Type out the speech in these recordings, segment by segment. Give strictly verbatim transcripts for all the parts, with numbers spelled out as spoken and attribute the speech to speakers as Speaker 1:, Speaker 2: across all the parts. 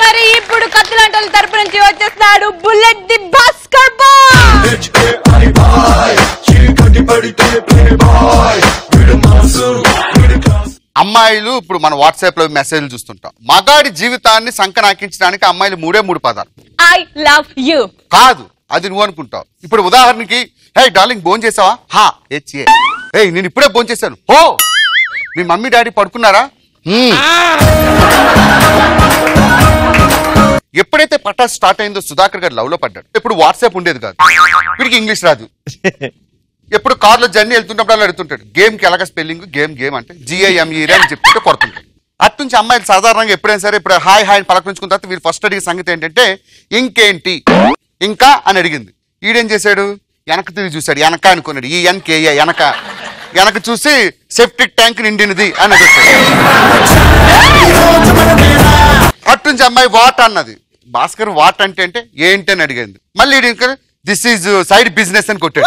Speaker 1: మరి ఇప్పుడు కత్తులంటల తరపు నుంచి వచ్చేస్తున్నాడు బుల్లెట్ ది భాస్కర్ బాయ్.
Speaker 2: అమ్మాయిలు ఇప్పుడు మన వాట్సాప్ లో మెసేజ్లు చూస్తుంటాం. మగాడి జీవితాన్ని సంకనాకించడానికి అమ్మాయిలు మూడే మూడు పదాలు.
Speaker 1: ఐ లవ్ యూ
Speaker 2: కాదు, అది నువ్వు అనుకుంటావు. ఇప్పుడు ఉదాహరణకి, హే డార్లింగ్ భోజనం చేసావా? హా హెచ్ఏ. హే నేను ఇప్పుడే భోజనం చేశాను. హో మీ మమ్మీ డాడీ పడుకున్నారా? ఎప్పుడైతే పటాస్ స్టార్ట్ అయిందో సుధాకర్ గారు లవ్ లో పడ్డాడు. ఎప్పుడు వాట్సాప్ ఉండేది కాదు, వీడికి ఇంగ్లీష్ రాదు. ఎప్పుడు కార్లో జర్నీ వెళ్తున్నప్పుడు అలా అడుగుతుంటాడు, గేమ్ కి ఎలాగ స్పెల్లింగ్, గేమ్ గేమ్ అంటే జిఐఎంఈ అని చెప్తుంటే కొడుతుంటాడు. అటు నుంచి అమ్మాయిలు సాధారణంగా ఎప్పుడైనా సరే ఇప్పుడు హాయ్ హాయ్ పలకరించుకున్న తర్వాత వీళ్ళు ఫస్ట్ అడిగే సంగతి ఏంటంటే ఇంకేంటి ఇంకా అని అడిగింది. ఈడేం చేశాడు, వెనక తిరిగి చూశాడు, వెనక అనుకున్నాడు, ఈ ఎన్కేఏ వెనక వెనక చూసి సెప్టిక్ ట్యాంక్ నిండినది అని అడిగాడు. అటు నుంచి అమ్మాయి వాట్ అన్నది. భాస్కర్ వాట్ అంటే అంటే ఏంటి అని అడిగింది. మళ్ళీ దిస్ ఈజ్ సైడ్ బిజినెస్ అని కొట్టాడు.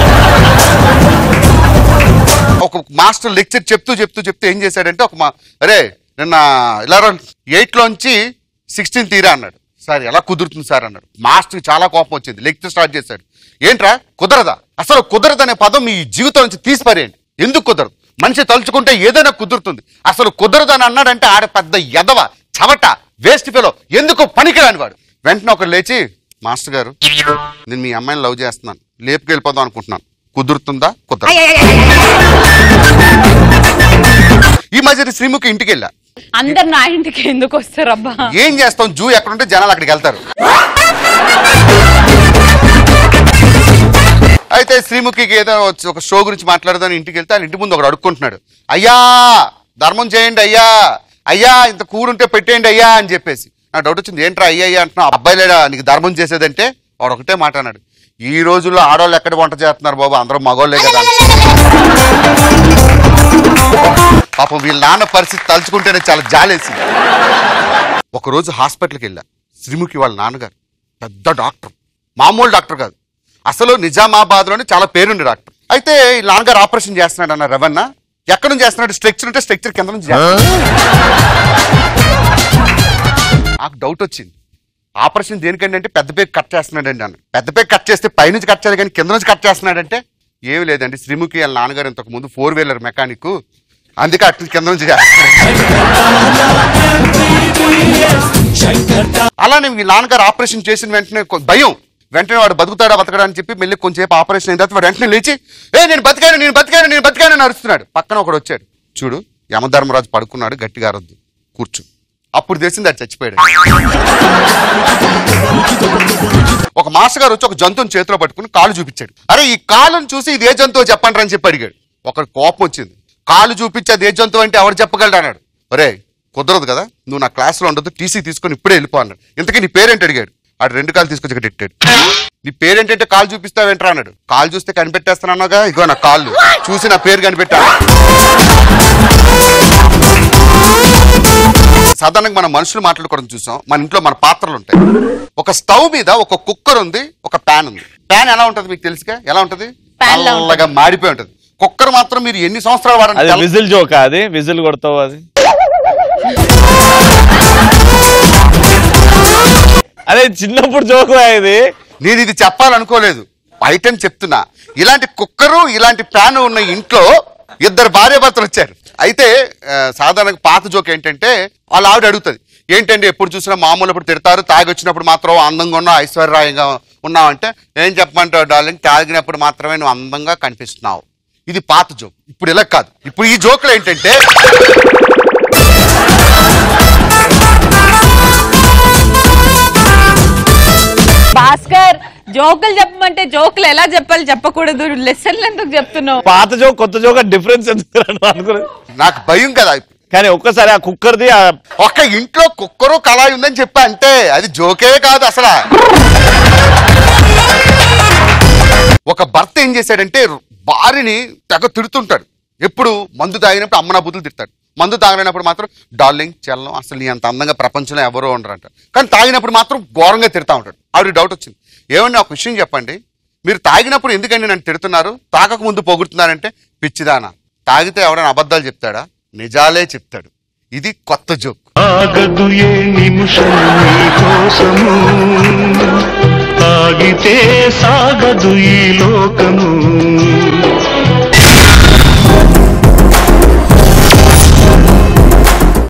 Speaker 2: ఒక మాస్టర్ లెక్చర్ చెప్తూ చెప్తూ చెప్తూ ఏం చేశాడంటే, ఒక మా అరే నిన్న ఇలా ఎయిట్ లోంచి సిక్స్టీన్ తీరా అన్నాడు. సార్ ఎలా కుదురుతుంది సార్ అన్నాడు. మాస్టర్కి చాలా కోపం వచ్చింది, లెక్చర్ స్టార్ట్ చేశాడు. ఏంట్రా కుదరదా? అసలు కుదరదు అనే పదం మీ జీవితం నుంచి తీసిపారేయండి. ఎందుకు కుదరదు? మనిషి తలుచుకుంటే ఏదైనా కుదురుతుంది. అసలు కుదరదు అని అన్నాడంటే ఆడ పెద్ద ఎదవ చవట వేస్ట్ ఫెలో, ఎందుకు పనికిరాని వాడు. వెంటనే ఒకరు లేచి, మాస్టర్ గారు నేను మీ అమ్మాయిని లవ్ చేస్తున్నాను, లేపుకి వెళ్ళిపోదాం అనుకుంటున్నాను, కుదురుతుందా? కుదరదు. ఈ మధ్య శ్రీముఖి ఇంటికి వెళ్ళా.
Speaker 1: అందరు నా ఇంటికి ఎందుకు వస్తారు అబ్బా?
Speaker 2: ఏం చేస్తాం, జూ ఎక్కడుంటే జనాలు అక్కడికి వెళ్తారు. అయితే శ్రీముఖికి ఏదో ఒక షో గురించి మాట్లాడదాని ఇంటికి వెళ్తే ఆయన ఇంటి ముందు ఒకడు అడుక్కుంటున్నాడు, అయ్యా ధర్మం చేయండి అయ్యా, అయ్యా ఇంత కూరుంటే పెట్టేయండి అయ్యా అని చెప్పేసి. నాకు డౌట్ వచ్చింది, ఏంట్రా అయ్యా అయ్యా అంటున్నా, అబ్బాయిలేడా నీకు ధర్మం చేసేదంటే? వాడు ఒకటే మాట అన్నాడు, ఈ రోజుల్లో ఆడవాళ్ళు ఎక్కడ వంట చేస్తున్నారు బాబు, అందరూ మగవాళ్ళే కదా. పాపం వీళ్ళ నాన్న పరిస్థితి తలుచుకుంటేనే చాలా జాలేసింది. ఒకరోజు హాస్పిటల్కి వెళ్ళా. శ్రీముఖి వాళ్ళ నాన్నగారు పెద్ద డాక్టర్, మామూలు డాక్టర్ కాదు, అసలు నిజామాబాద్లోనే చాలా పేరుండి డాక్టర్. అయితే ఈ నాన్నగారు ఆపరేషన్ చేస్తున్నాడు అన్న రవణ. ఎక్కడ నుంచి చేస్తున్నాడు? స్ట్రక్చర్ ఉంటే స్ట్రక్చర్ కింద నుంచి చేస్తున్నాడు. నాకు డౌట్ వచ్చింది, ఆపరేషన్ దేనికండి అంటే పెద్ద పేరు కట్ చేస్తున్నాడండి అన్న. పెద్ద పేరు కట్ చేస్తే పైనుంచి కట్ చేయాలి కానీ కింద నుంచి కట్ చేస్తున్నాడంటే ఏమి లేదండి, శ్రీముఖి వాళ్ళ నాన్నగారు ఇంతకు ముందు ఫోర్ వీలర్ మెకానిక్, అందుకే అటు కింద నుంచి చేస్తున్నాడు. అలానే వీళ్ళ నాన్నగారు ఆపరేషన్ చేసిన వెంటనే భయం, వెంటనే వాడు బతుకుతాడా బతకడా అని చెప్పి మళ్ళీ కొంచెంసేపు ఆపరేషన్ అయిన తర్వాత వాడు వెంటనే లేచి, ఏ నేను బతికాను నేను బతికాను నేను బతికాను అని అరుస్తున్నాడు. పక్కన ఒకడు వచ్చాడు, చూడు యమధర్మరాజు పడుకున్నాడు, గట్టిగా అరద్దు, కూర్చో. అప్పుడు తెలిసింది అది చచ్చిపోయాడు. ఒక మాస్టర్ గారు వచ్చి ఒక జంతువుని చేతిలో పట్టుకుని కాలు చూపించాడు. అరే ఈ కాలును చూసి ఇది ఏ జంతువు చెప్పండి అని చెప్పి అడిగాడు. ఒకడు కోపం వచ్చింది, కాలు చూపించి అది ఏ జంతువు అంటే ఎవరు చెప్పగలడు అన్నాడు. ఒరే కుదరదు కదా, నువ్వు నా క్లాస్లో ఉండదు, టీసీ తీసుకొని ఇప్పుడే వెళ్ళిపో అన్నాడు. ఇంతకీ నీ పేరేంటి అడిగాడు. ఆడు రెండు కాలు తీసుకొచ్చి ఇక్కడ పెట్టాడు. నీ పేరేంటంటే కాలు చూపిస్తావేంట్రా అన్నాడు. కాలు చూస్తే కనిపెట్టేస్తానన్నాగా, ఇగో నా కాళ్ళు చూసి నా పేరు కనిపెట్టాను. సాధారణంగా మన మనుషులు మాట్లాడుకోవడం చూసాం, మన ఇంట్లో మన పాత్రలు ఉంటాయి. ఒక స్టవ్ మీద ఒక కుక్కర్ ఉంది, ఒక ప్యాన్ ఉంది. ప్యాన్ ఎలా ఉంటది మీకు తెలుసుగా, ఎలా ఉంటది? అలాగా మాడిపోయి ఉంటది. కుక్కర్ మాత్రం మీరు ఎన్ని సంవత్సరాలు వాడండి.
Speaker 3: విజిల్ జోక అది, విజిల్ కొడతావు అది. అదే చిన్నప్పుడు జోకు ఇది.
Speaker 2: నేను ఇది చెప్పాలనుకోలేదు, ఐటమ్ చెప్తున్నా. ఇలాంటి కుక్కరు ఇలాంటి ప్యాన్ ఉన్న ఇంట్లో ఇద్దరు భార్య భర్తలు వచ్చారు. అయితే సాధారణంగా పాత జోక్ ఏంటంటే, వాళ్ళ ఆవిడ అడుగుతుంది, ఏంటంటే ఎప్పుడు చూసినా మామూలు ఇప్పుడు తిడతారు, తాగి వచ్చినప్పుడు మాత్రం అందంగా ఉన్నావు ఐశ్వర్యంగా ఉన్నావు అంటే, ఏం చెప్పమంటావు డార్లింగ్, తాగినప్పుడు మాత్రమే నువ్వు అందంగా కనిపిస్తున్నావు. ఇది పాత జోక్. ఇప్పుడు ఇలా కాదు, ఇప్పుడు ఈ జోక్లో ఏంటంటే,
Speaker 1: భాస్కర్ జోకులు చెప్పమంటే జోకులు ఎలా చెప్పాలి చెప్పకూడదు, లెసన్లు ఎందుకు చెప్తున్నావు?
Speaker 3: పాత జోక్ కొత్త జోక్ డిఫరెన్స్ ఎందుకు అనుకున్నాను.
Speaker 2: నాకు భయం కదా.
Speaker 3: కానీ ఒక్కసారి ఆ కుక్కర్ది
Speaker 2: ఒక్క ఇంట్లో కుక్కరు కళాయి ఉందని చెప్పా అంటే అది జోకే కాదు అసలు. ఒక భర్త ఏం చేశాడంటే భార్యని తెగ తిడుతుంటాడు. ఎప్పుడు మందు తాగినప్పుడు అమ్మనా బుద్ధులు తిడతాడు, మందు తాగినప్పుడు మాత్రం డార్లింగ్ చల్లం అసలు నీ అంత అందంగా ప్రపంచంలో ఎవరో ఉండరంట. కానీ తాగినప్పుడు మాత్రం ఘోరంగా తిడతా ఉంటాడు. ఆవిడ డౌట్ వచ్చింది, ఏమండి ఒక విషయం చెప్పండి, మీరు తాగినప్పుడు ఎందుకండి నన్ను తిడుతున్నారు, తాగక ముందు పొగుడుతున్నారంటే, పిచ్చిదానా తాగితే ఎవడైనా అబద్ధాలు చెప్తాడా, నిజాలే చెప్తాడు. ఇది కొత్త జోక్.
Speaker 4: ఆగదు ఏ నిమిషం నీ కోసము, ఆగితే సాగదు ఈ లోకము.